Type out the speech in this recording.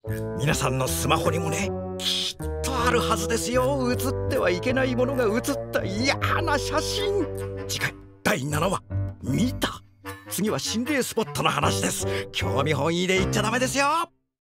皆さんのスマホにもね、きっとあるはずですよ。写ってはいけないものが写った嫌な写真。次回第7話見た。次は心霊スポットの話です。興味本位で言っちゃダメですよ。